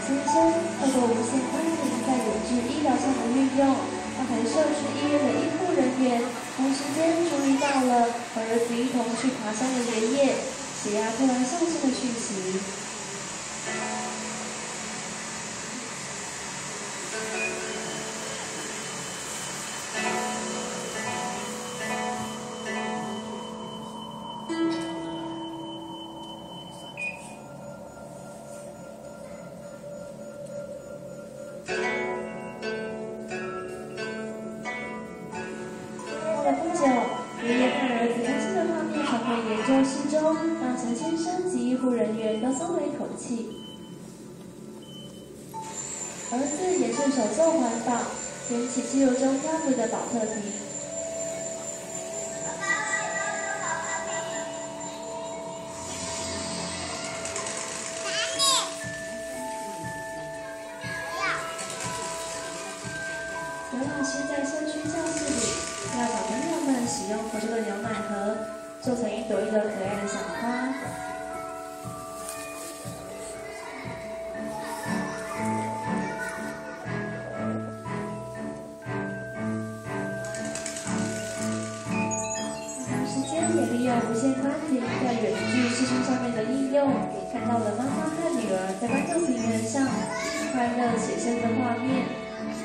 先生透过无线宽频在远距医疗上的运用，让陪社区医院的医护人员同时间注意到了和儿子一同去爬山的爷爷血压突然上升的讯息。过了不久，爷爷看儿子开心的画面传回研究室中，让陈先生及医护人员都松了一口气。儿子也顺手做环保，捡起汽油中漂浮的保特瓶。刘老师在社区教室里，要小朋友们使用活着的牛奶盒，做成一朵一朵可爱的小花。同时间也利用无线宽频在远距视讯上面的应用，看到了妈妈和女儿在观众平原上快乐写生的画面。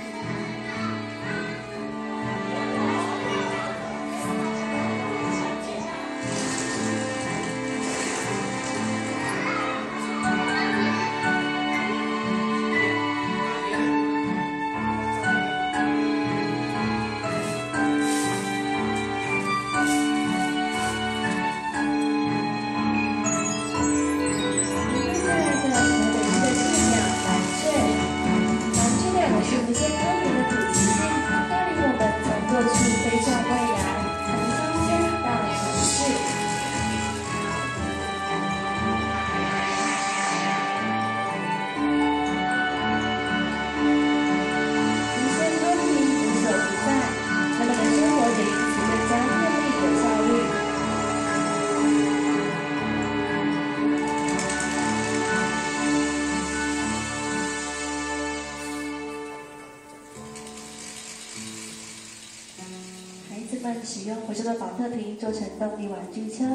使用活着的保特瓶做成动力玩具车。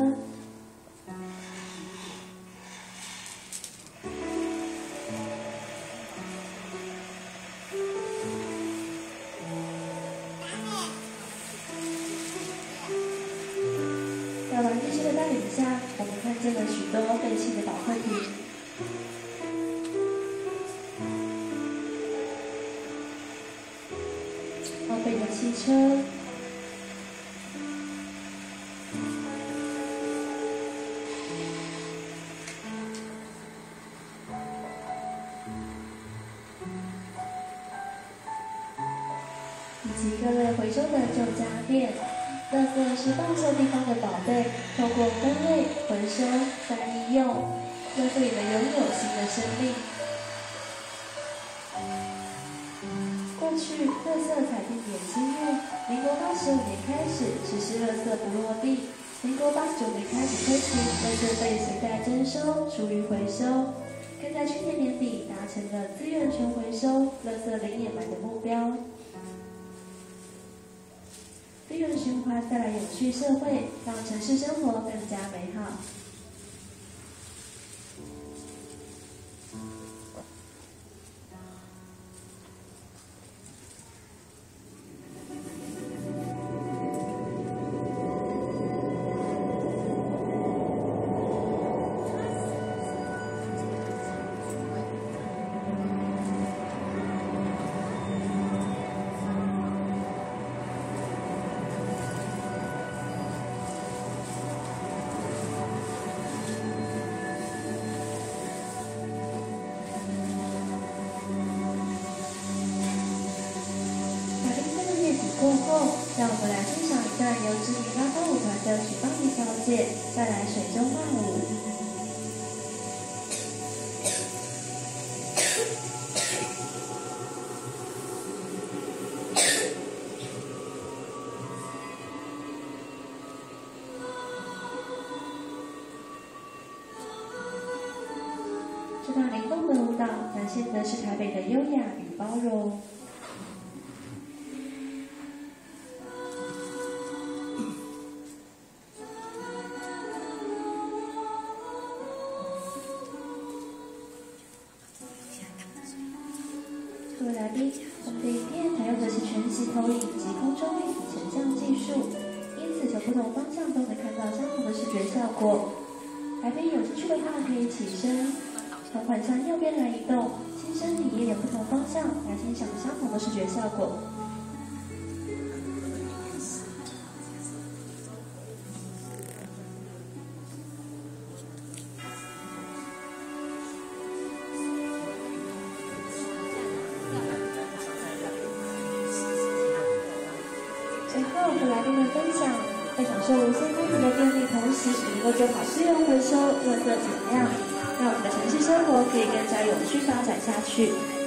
在玩具车的带领下，我们看见了许多废弃的保特瓶。荒废的汽车。以及各类回收的旧家电，垃圾是放射地方的宝贝，透过分类、回收、再利用，垃圾也能拥有新的生命。过去，垃圾采定点积木，民国85年开始实施垃圾不落地，民国89年开始推行垃圾被随袋征收，属于回收，更在去年年底达成了资源全回收、垃圾零掩埋的目标。资源循环带来永续社会，让城市生活更加美好。过后，让我们来欣赏一段由知名拉风舞团的许芳宜小姐带来水中漫舞。 这套灵动的舞蹈展现的是台北的优雅与包容。各位来宾，我们的影片采用的是全息投影及空中立体成像技术，因此从不同方向都能看到相同的视觉效果。来宾有兴趣的话，可以起身，缓缓向右边来移动，亲身体验不同方向来欣赏相同的视觉效果。最后，和来宾们分享，在享受无限公平的便利同时，也能够做好资源回收、垃圾减量，让我们的城市生活可以更加永续发展下去。